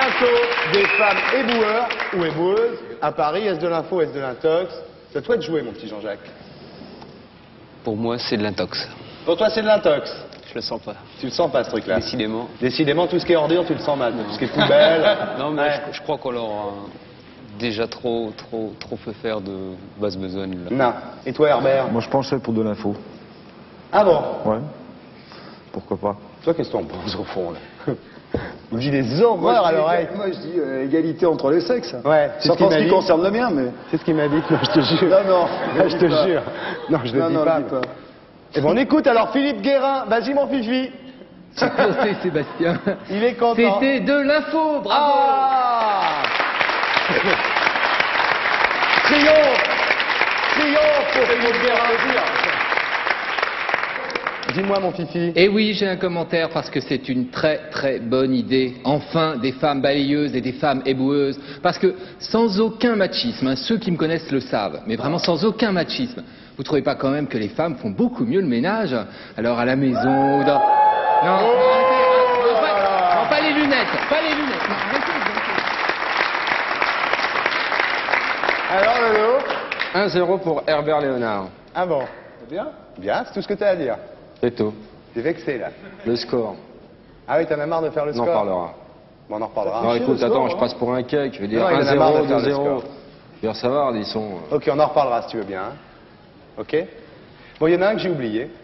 bientôt des femmes éboueurs ou éboueuses à Paris. Est-ce de l'info, est-ce de l'intox? C'est à toi de jouer, mon petit Jean-Jacques. Pour moi, c'est de l'intox. Pour toi, c'est de l'intox. Je le sens pas. Tu le sens pas, ce truc-là? Décidément. Décidément, tout ce qui est ordure, tu le sens mal. Tout ce qui est poubelle. Non, mais Ouais. je crois qu'on leur a déjà trop fait faire de basse besogne. Là. Non. Et toi, Herbert? Moi, je penchais pour de l'info. Ah bon? Ouais. Pourquoi pas? Toi, qu'est-ce que t'en penses, au fond, là? Il me dit des horreurs à l'oreille. Moi, je dis égalité entre les sexes. Ouais, c'est ce Surtout qu'il en ce m'a qui dit. concerne le mien, mais... C'est ce qu'il m'a dit. Non, je te jure. Non, non. Ah, je te jure. Non, je le dis pas. le dis pas. Et bon, on écoute alors Philippe Guérin. Vas-y, mon Fifi. C'est Sébastien. Il est content. C'était de l'info, bravo. Ah Triomphe. Triomphe pour Philippe Guérin. Dis-moi, mon Fifi. Et oui, j'ai un commentaire parce que c'est une très bonne idée. Enfin, des femmes balayeuses et des femmes éboueuses. Parce que sans aucun machisme, hein, ceux qui me connaissent le savent, mais vraiment sans aucun machisme, vous trouvez pas quand même que les femmes font beaucoup mieux le ménage? Alors à la maison, ou dans... Non, arrêtez, non, pas les lunettes, pas les lunettes. Non, arrêtez, Alors, Lolo? 1-0 pour Herbert Léonard. Ah bon. C'est bien? Bien, c'est tout ce que tu as à dire. C'est tout. T'es vexé, là. Le score. Ah oui, t'en as marre de faire le On en score? parlera. Bon, on en reparlera. Non, écoute, le attends, score, je hein. passe pour un cake. Je vais dire Non, il en a marre de faire 1-0, le 2-0. score. Je veux dire, ça va, ils sont... Ok, on en reparlera si tu veux bien. Hein. Ok? Bon, il y en a un que j'ai oublié.